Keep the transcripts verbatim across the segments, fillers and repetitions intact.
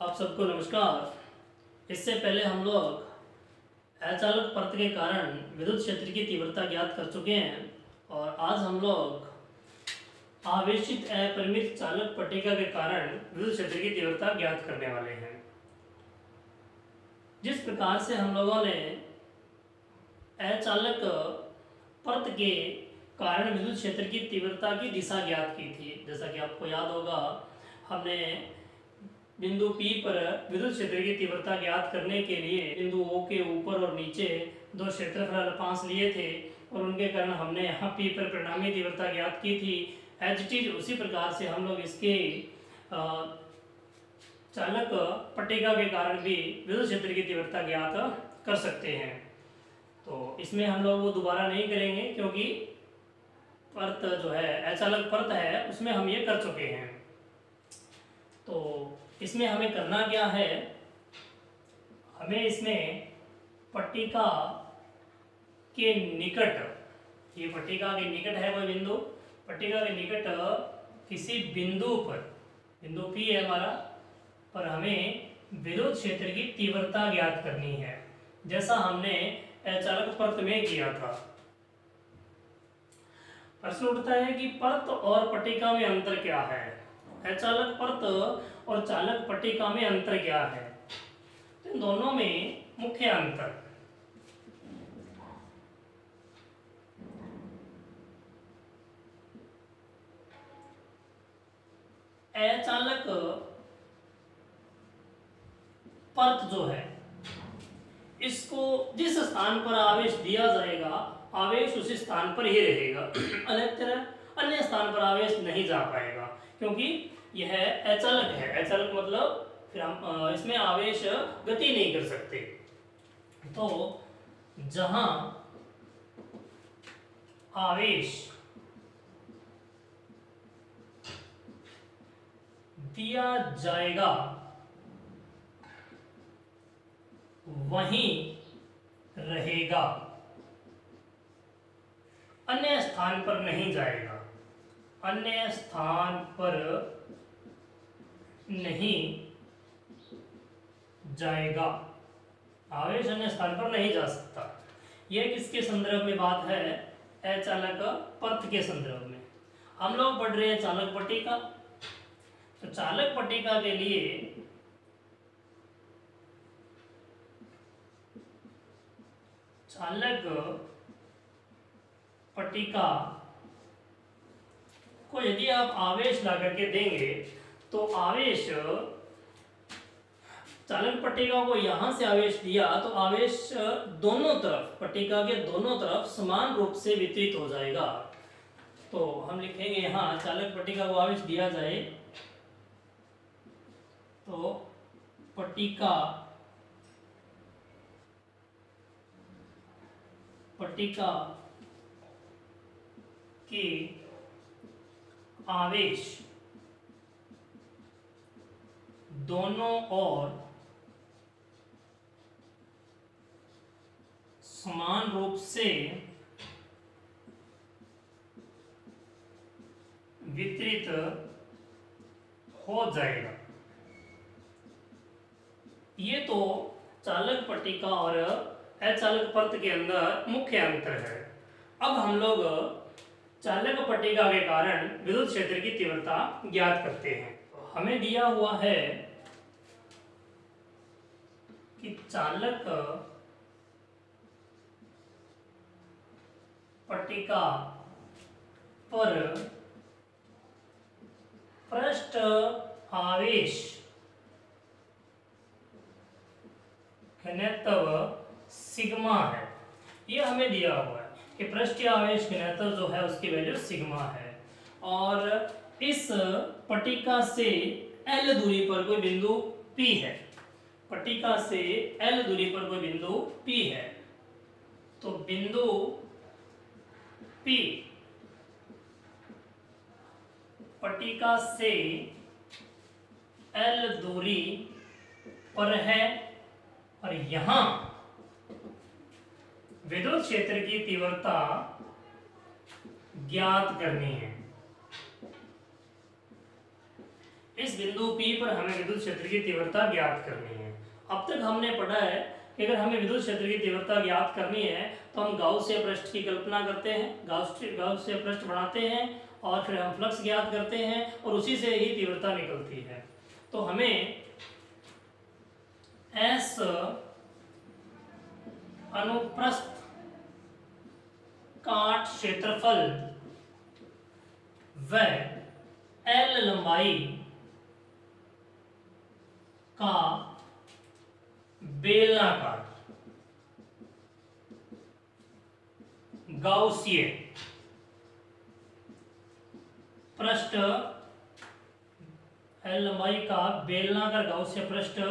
आप सबको नमस्कार। इससे पहले हम लोग अचालक परत के कारण विद्युत क्षेत्र की तीव्रता ज्ञात कर चुके हैं और आज हम लोग आवेशित अपरिमित चालक पट्टिका के कारण विद्युत क्षेत्र की तीव्रता ज्ञात करने वाले हैं। जिस प्रकार से हम लोगों ने अचालक परत के कारण विद्युत क्षेत्र की तीव्रता की दिशा ज्ञात की थी, जैसा कि आपको याद होगा, हमने बिंदु P पर विद्युत क्षेत्र की तीव्रता ज्ञात करने के लिए बिंदु O के ऊपर और नीचे दो क्षेत्रफल अल्पांश लिए थे और उनके कारण हमने यहाँ P पर परिणामी तीव्रता ज्ञात की थी। एज इट इज उसी प्रकार से हम लोग इसके चालक पट्टिका के कारण भी विद्युत क्षेत्र की तीव्रता ज्ञात कर सकते हैं। तो इसमें हम लोग वो दोबारा नहीं करेंगे क्योंकि परत जो है अचालक परत है उसमें हम ये कर चुके हैं। तो इसमें हमें करना क्या है, हमें इसमें पट्टिका के निकट, ये पट्टिका के निकट है कोई बिंदु, पट्टिका के निकट किसी बिंदु पर, बिंदु P है हमारा, पर हमें विद्युत क्षेत्र की तीव्रता ज्ञात करनी है, जैसा हमने अचालक परत में किया था। प्रश्न उठता है कि परत और पट्टिका में अंतर क्या है, अचालक परत और चालक पट्टिका में अंतर क्या है। तो इन दोनों में मुख्य अंतर, अचालक परत जो है इसको जिस स्थान पर आवेश दिया जाएगा आवेश उसी स्थान पर ही रहेगा, अन्यत्र अन्य स्थान पर आवेश नहीं जा पाएगा, क्योंकि यह अचालक है। अचालक मतलब फिर हम इसमें आवेश गति नहीं कर सकते। तो जहां आवेश दिया जाएगा वहीं रहेगा, अन्य स्थान पर नहीं जाएगा, अन्य स्थान पर नहीं जाएगा, आवेश अन्य स्थान पर नहीं जा सकता। यह किसके संदर्भ में बात है, अचालक परत के संदर्भ में। हम लोग पढ़ रहे हैं चालक पट्टिका। तो चालक पट्टिका के लिए चालक पट्टिका को यदि आप आवेश ला करके देंगे तो आवेश, चालक पट्टिका को यहां से आवेश दिया तो आवेश दोनों तरफ, पट्टिका के दोनों तरफ समान रूप से वितरित हो जाएगा। तो हम लिखेंगे यहां चालक पट्टिका को आवेश दिया जाए तो पट्टिका पट्टिका के आवेश दोनों ओर समान रूप से वितरित हो जाएगा। ये तो चालक पट्टिका और अचालक परत के अंदर मुख्य अंतर है। अब हम लोग चालक पट्टिका के कारण विद्युत क्षेत्र की तीव्रता ज्ञात करते हैं। हमें दिया हुआ है कि चालक पट्टिका पर पृष्ठ आवेश घनत्व सिग्मा है। यह हमें दिया हुआ है कि पृष्ठीय आवेश घनत्व जो है उसकी वैल्यू सिग्मा है और इस पट्टिका से L दूरी पर कोई बिंदु P है, पट्टिका से L दूरी पर कोई बिंदु P है। तो बिंदु P पट्टिका से L दूरी पर है और यहां विद्युत क्षेत्र की तीव्रता ज्ञात करनी है। इस बिंदु P पर हमें विद्युत क्षेत्र की तीव्रता ज्ञात करनी है। अब तक हमने पढ़ा है कि अगर हमें विद्युत क्षेत्र की तीव्रता ज्ञात करनी है तो हम गाउसीय पृष्ठ की कल्पना करते हैं, गाउसीय पृष्ठ बनाते हैं और फिर हम फ्लक्स ज्ञात करते हैं और उसी से ही तीव्रता निकलती है। तो हमें S अनुप्रस्थ काट क्षेत्रफल व L लंबाई का बेलनाकार गाउसीय पृष्ठ, L लंबाई का बेलनाकार गाउसीय पृष्ठ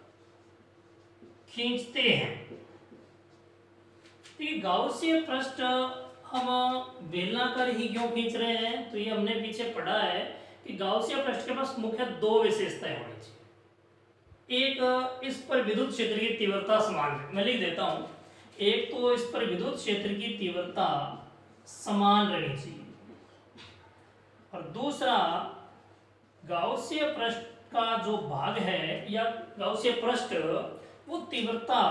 खींचते हैं। तो ये गाउसीय पृष्ठ हम बेलनाकार ही क्यों खींच रहे हैं, तो ये हमने पीछे पढ़ा है कि गाउसीय पृष्ठ के पास मुख्य दो विशेषताएं होनी चाहिए। एक, इस पर विद्युत क्षेत्र की तीव्रता समान है, मैं लिख देता हूं। एक तो इस पर विद्युत क्षेत्र की तीव्रता समान रहनी चाहिए और दूसरा गाउसीय पृष्ठ का जो भाग है या गाउसीय पृष्ठ वो तीव्रता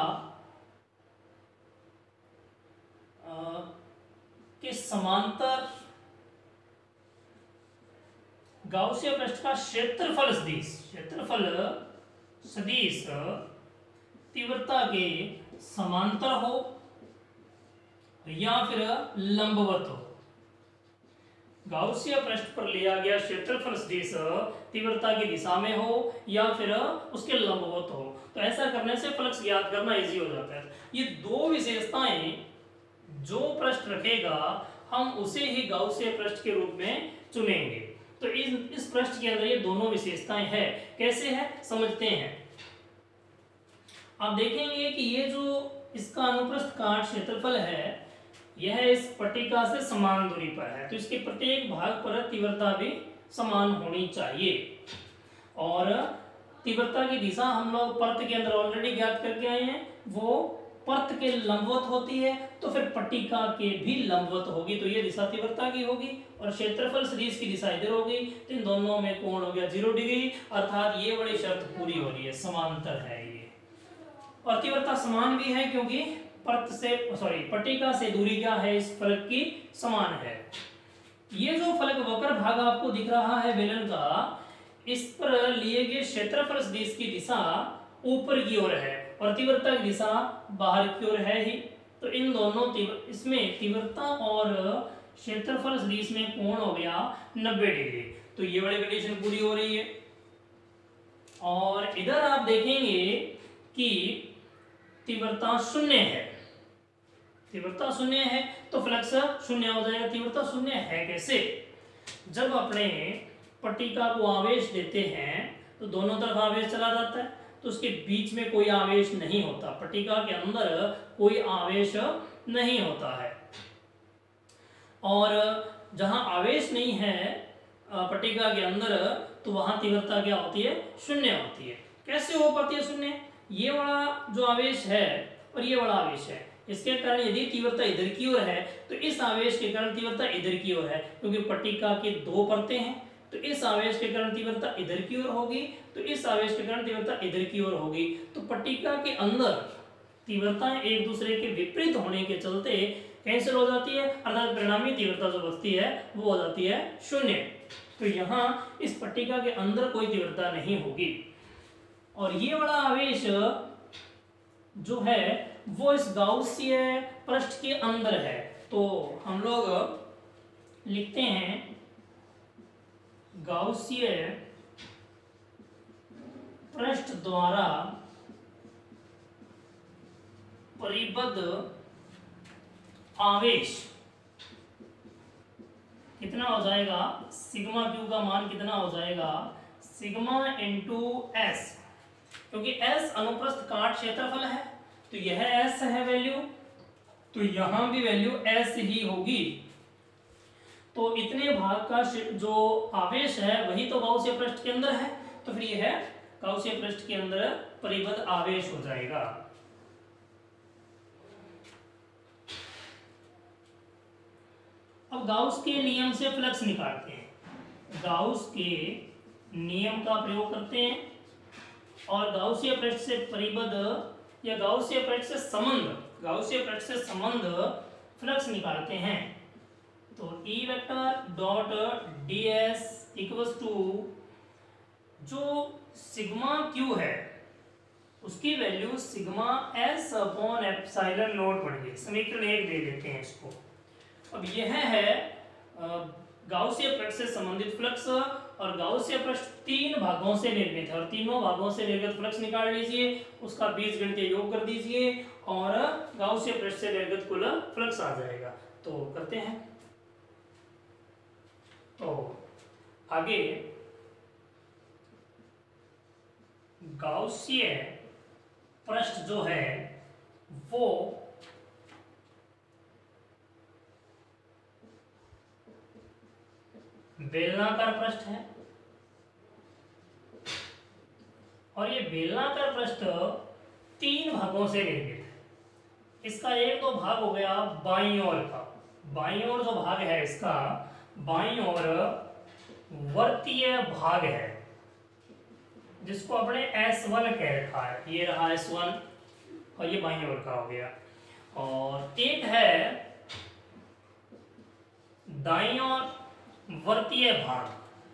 के समांतर गाउसीय पृष्ठ का क्षेत्रफल सदिश क्षेत्रफल सदिश तीव्रता के समांतर हो या फिर लंबवत हो। गाउसीय पृष्ठ पर लिया गया क्षेत्रफल सदिश तीव्रता की दिशा में हो या फिर उसके लंबवत हो। तो ऐसा करने से फ्लक्स ज्ञात करना इजी हो जाता है। ये दो विशेषताएं जो पृष्ठ रखेगा हम उसे ही गाउसीय पृष्ठ के रूप में चुनेंगे। तो इस इस पृष्ठ के अंदर ये दोनों विशेषताएं हैं। कैसे है समझते हैं। आप देखेंगे कि ये जो इसका अनुप्रस्थ काट क्षेत्रफल है यह इस पट्टिका से समान दूरी पर है, तो इसके प्रत्येक भाग पर तीव्रता भी समान होनी चाहिए। और तीव्रता की दिशा हम लोग पर्त के अंदर ऑलरेडी ज्ञात करके आए हैं, वो पर्त के लंबवत होती है, तो फिर पट्टिका के भी लंबवत होगी, तो ये दिशा तीव्रता की होगी। और क्षेत्रफल सदिश की दिशा इधर होगी, तो इन दोनों में कोण हो गया जीरो डिग्री, अर्थात ये वाली शर्त पूरी हो रही है, समांतर है ये। और तीव्रता समान भी है क्योंकि पर्त से सॉरी पट्टिका से दूरी क्या है इस फलक की समान है। ये जो फलक वक्र भाग आपको दिख रहा है बेलन का, इस पर लिए गए क्षेत्रफल सदिश की दिशा ऊपर की ओर है और तीव्रता की दिशा बाहर की ओर है ही। तो इन दोनों तीव्र इसमें तीव्रता और क्षेत्रफल सदिश में कोण हो गया नब्बे डिग्री, तो ये वाली कंडीशन पूरी हो रही है। और इधर आप देखेंगे कि तीव्रता शून्य है, तीव्रता शून्य है तो फ्लक्स शून्य हो जाएगा। तीव्रता शून्य है कैसे, जब अपने पट्टिका को आवेश देते हैं तो दोनों तरफ आवेश चला जाता है, तो उसके बीच में कोई आवेश नहीं होता, पट्टिका के अंदर कोई आवेश नहीं होता है। और जहां आवेश नहीं है पट्टिका के अंदर तो वहां तीव्रता क्या होती है, शून्य होती है। कैसे हो पाती है शून्य, ये वाला जो आवेश है और ये वाला आवेश है, इसके कारण यदि तीव्रता इधर की ओर है तो इस आवेश के कारण तीव्रता इधर की ओर है, क्योंकि पट्टिका की दो परतें हैं, तो इस आवेश के कारण तीव्रता इधर की ओर होगी, तो इस आवेश के कारण तीव्रता इधर की ओर होगी। तो पट्टिका के अंदर तीव्रताएं एक दूसरे के विपरीत होने के चलते कैंसिल हो जाती है, अर्थात परिणामी तीव्रता जो बचती है वो हो जाती है शून्य। तो यहाँ इस पट्टिका के अंदर कोई तीव्रता नहीं होगी। और ये वाला आवेश जो है वो इस गाउसीय पृष्ठ के अंदर है, तो हम लोग लिखते हैं गाउसीय पृष्ठ द्वारा परिबद्ध आवेश कितना हो जाएगा, सिग्मा क्यू का मान कितना हो जाएगा, सिग्मा इंटू एस, क्योंकि एस अनुप्रस्थ काट क्षेत्रफल है तो यह एस है वैल्यू, तो यहां भी वैल्यू एस ही होगी। तो इतने भाग का जो आवेश है वही तो गाउसीय पृष्ठ के अंदर है, तो फिर यह गाउसीय पृष्ठ के अंदर परिबद्ध आवेश हो जाएगा। अब गाउस के नियम से फ्लक्स निकालते हैं। गाउस के नियम का प्रयोग करते हैं और गाउसीय पृष्ठ से परिबद्ध या गाउसीय पृष्ठ से संबंध गाउसीय पृष्ठ से संबंध फ्लक्स निकालते हैं। तो E vector dot D S equals to जो सिग्मा क्यू है उसकी value sigma S upon epsilon naught बन गई। समीकरण एक दे देते हैं इसको। अब यह है गाउसीय पृष्ठ से संबंधित फ्लक्स और गाउसीय पृष्ठ तीन भागों से निर्मित है और तीनों भागों से निर्गत फ्लक्स निकाल लीजिए, उसका बीजगणितीय योग कर दीजिए और गाउसीय पृष्ठ से निर्गत कुल फ्लक्स आ जाएगा। तो करते हैं। तो आगे गाउसीय पृष्ठ जो है वो बेलनाकार पृष्ठ है और ये बेलनाकार पृष्ठ तीन भागों से निर्मित है। इसका एक तो भाग हो गया बाईं ओर का, बाईं ओर जो भाग है इसका बाईं ओर वर्तीय भाग है जिसको अपने एस वन कह रखा है। ये रहा एस वन और ये बाईं ओर का हो गया। और एक है दाईं ओर वर्तीय भाग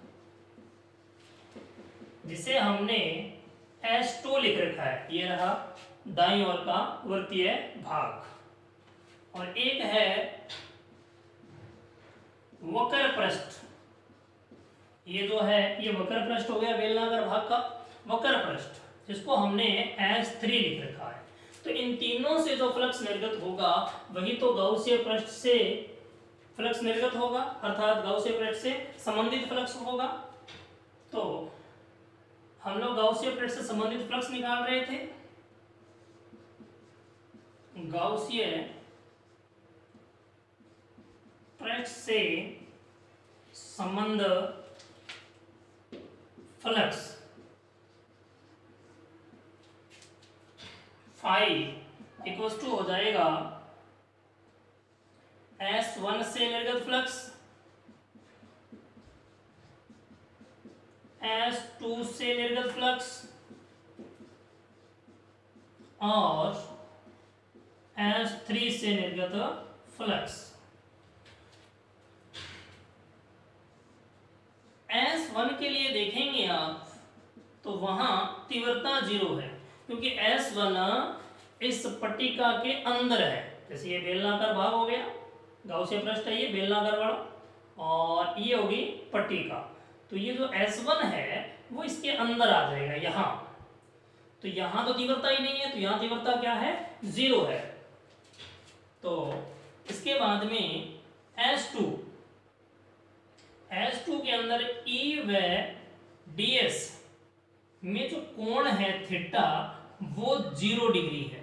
जिसे हमने एस टू लिख रखा है। ये रहा दाईं ओर का वर्तीय भाग। और एक है वक्र पृष्ठ। ये जो है ये वक्र पृष्ठ हो गया बेलनाकार भाग का वक्र पृष्ठ जिसको हमने एस थ्री लिख रखा है। तो इन तीनों से जो फ्लक्स निर्गत होगा वही तो गाउसीय पृष्ठ से फ्लक्स निर्गत होगा अर्थात गाउसीय पृष्ठ से संबंधित फ्लक्स होगा। तो हम लोग गाउसीय पृष्ठ से संबंधित फ्लक्स निकाल रहे थे। गाउसीय पृष्ठ से संबंध फ्लक्स फाइव इक्वल्स टू हो जाएगा एस वन से निर्गत फ्लक्स एस टू से निर्गत फ्लक्स और एस थ्री से निर्गत फ्लक्स। एस वन के लिए देखेंगे आप तो वहां तीव्रता जीरो है क्योंकि एस वन इस पट्टिका के अंदर है। जैसे ये बेलनाकार भाग हो गया गाउसीय पृष्ठ है ये बेलनाकार वाला और ये होगी पट्टिका। तो ये जो एस वन है वो इसके अंदर आ जाएगा यहाँ। तो यहाँ तो तीव्रता ही नहीं है तो यहाँ तीव्रता क्या है जीरो है। तो इसके बाद में एस टू एस टू के अंदर E व ds में जो कोण है थीटा वो जीरो डिग्री है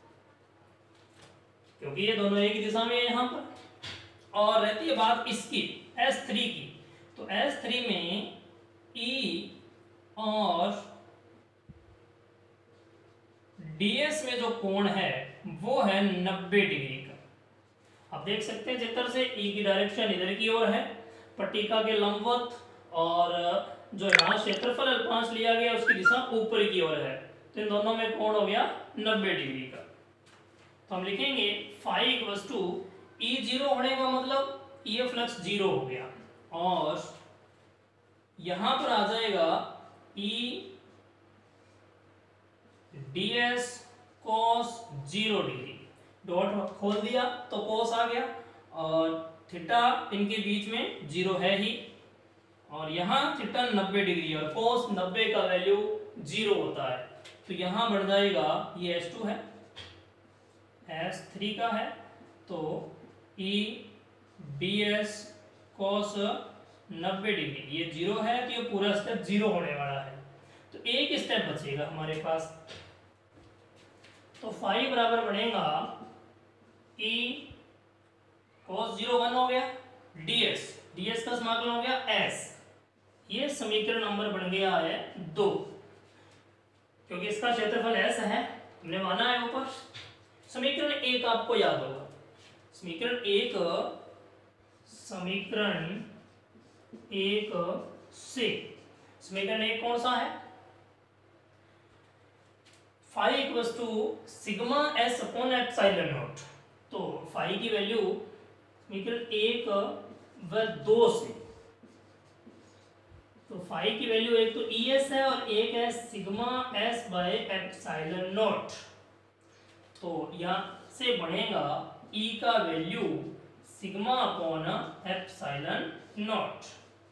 क्योंकि ये दोनों एक ही दिशा में है यहाँ पर। और रहती है बात इसकी एस थ्री की। तो एस थ्री में E और ds में जो कोण है वो है नब्बे डिग्री का। आप देख सकते हैं चित्र से E की डायरेक्शन इधर की ओर है पट्टिका के लंबवत और जो यहाँ क्षेत्रफल अल्पांश लिया गया उसकी दिशा ऊपर की ओर है। तो इन दोनों में कोण हो गया नब्बे डिग्री का। तो हम लिखेंगे five equals to E zero होने का मतलब ये फ्लक्स जीरो हो गया और यहां पर आ जाएगा E D S cos zero degree. Dot खोल दिया तो कोस आ गया और थीटा इनके बीच में जीरो है ही और यहाँ थीटा नब्बे डिग्री और कोस नब्बे का वैल्यू जीरो होता है। तो यहाँ बढ़ जाएगा ये एस टू है एस थ्री का है तो ई डी एस कोस नब्बे डिग्री ये जीरो है तो ये पूरा स्टेप जीरो होने वाला है। तो एक स्टेप बचेगा हमारे पास। तो फाइव बराबर बनेगा ई कोस जीरो वन हो गया ds ds का समाकलन हो गया s। ये समीकरण नंबर बन गया है दो क्योंकि इसका क्षेत्रफल s है हमने माना है ऊपर। समीकरण एक आपको याद होगा समीकरण एक समीकरण एक से समीकरण एक कौन सा है, phi equals to sigma S upon epsilon naught. तो फाई की वैल्यू समीकरण एक व दो से, तो फाई की वैल्यू एक तो ई एस है और एक है sigma S by epsilon naught. तो यहां से बनेगा ई का value sigma upon epsilon naught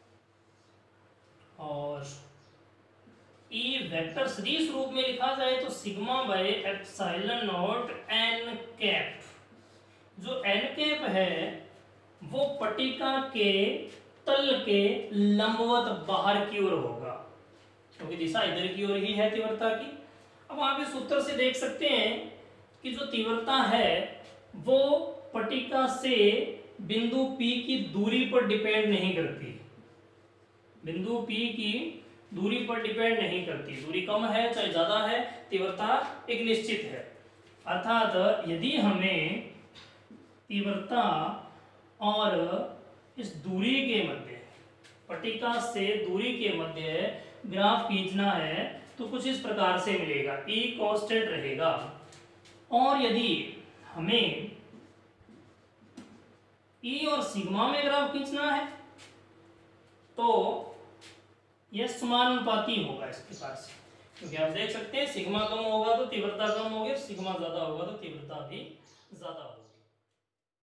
और ई वेक्टर सदिश रूप में लिखा जाए तो sigma by epsilon naught N cap. जो एन कैप है वो पट्टिका के तल के लंबवत बाहर की ओर होगा, क्योंकि दिशा इधर की ओर ही है तीव्रता की। अब आप इस सूत्र से देख सकते हैं कि जो तीव्रता है वो पट्टिका से बिंदु P की दूरी पर डिपेंड नहीं करती, बिंदु P की दूरी पर डिपेंड नहीं करती। दूरी कम है चाहे ज्यादा है, तीव्रता एक निश्चित है। अर्थात यदि हमें तीव्रता और इस दूरी के मध्य, पट्टिका से दूरी के मध्य ग्राफ खींचना है तो कुछ इस प्रकार से मिलेगा, E कांस्टेंट रहेगा। और यदि हमें E और सिग्मा में ग्राफ खींचना है तो यह समानुपाती होगा इस प्रकार से, क्योंकि आप देख सकते हैं सिग्मा कम होगा तो तीव्रता कम होगी, सिग्मा ज्यादा होगा तो तीव्रता भी ज्यादा होगी।